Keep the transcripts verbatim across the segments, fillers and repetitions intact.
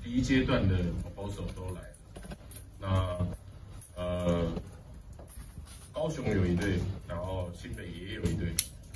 第一阶段的投手都来。那呃，高雄有一队，然后新北也有一队。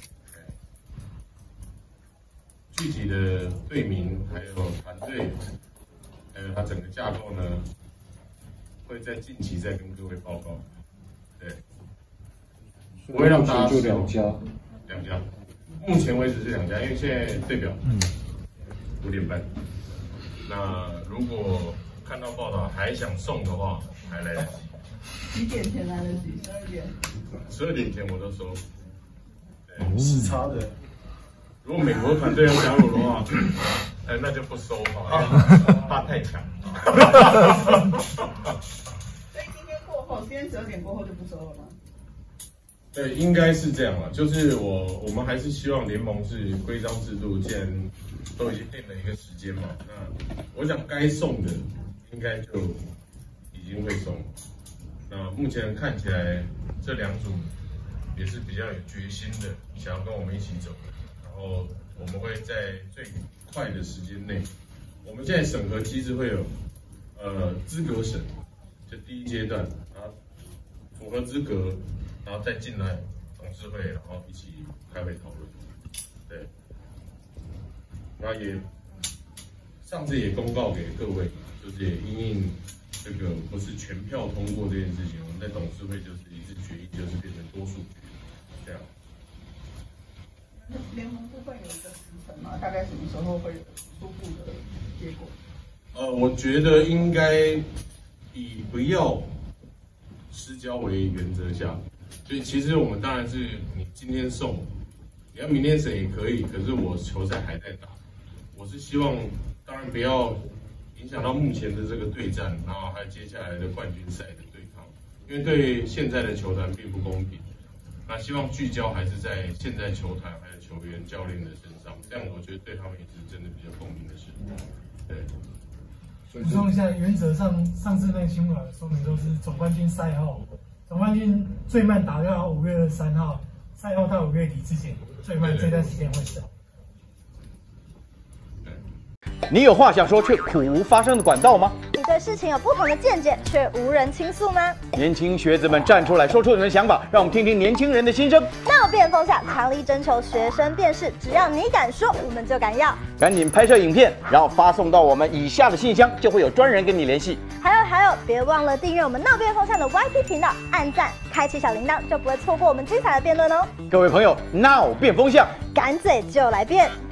具体的队名还有团队，还有它整个架构呢，会在近期再跟各位报告。对，不会让大家就两家， 两家，目前为止是两家，因为现在队表五点半。那如果看到报道还想送的话，还来得及。 几点前来得及？十二点。 十二点前我都收。 对，时差的。 如果美国团队要加入的话，哎，那就不收嘛，怕太强。 所以今天过后，今天十二点过后就不收了吗？ 对，应该是这样了。就是我，我们还是希望联盟是规章制度，既然都已经定了一个时间嘛，那我想该送的应该就已经会送。那目前看起来这两组也是比较有决心的，想要跟我们一起走的。然后我们会在最快的时间内，我们现在审核机制会有呃资格审，就第一阶段，然后符合资格，然后再进来董事会，然后一起开会讨论。对，那也上次也公告给各位，就是也因应这个不是全票通过这件事情，我们在董事会就是一致决议，就是变成多数决，这样。 联盟部分有一个时程嘛，大概什么时候会有初步的结果？ 呃，我觉得应该以不要失焦为原则下，所以其实我们当然是你今天送，你要明天审也可以，可是我球赛还在打，我是希望当然不要影响到目前的这个对战，然后还有接下来的冠军赛的对抗，因为对现在的球团并不公平。那希望聚焦还是在现在球团还有球员、教练的身上，这样我觉得对他们也是真的比较公平的事。对。 补充一下，原则上上次那个新闻说明都是总冠军赛后，总冠军最慢打到五月二十三号，赛后到五月底之前，最慢这段时间会少。 你有话想说却苦无发声的管道吗？ 你对事情有不同的见解却无人倾诉吗？ 年轻学子们站出来说出你们的想法，让我们听听年轻人的心声。 闹变风向，强力征求学生辨识，只要你敢说，我们就敢要。 赶紧拍摄影片，然后发送到我们以下的信箱，就会有专人跟你联系。 还有还有，别忘了订阅我们闹变风向的 Y T 频道，按赞，开启小铃铛，就不会错过我们精彩的辩论哦。 各位朋友，闹变风向， 敢嘴就来辩。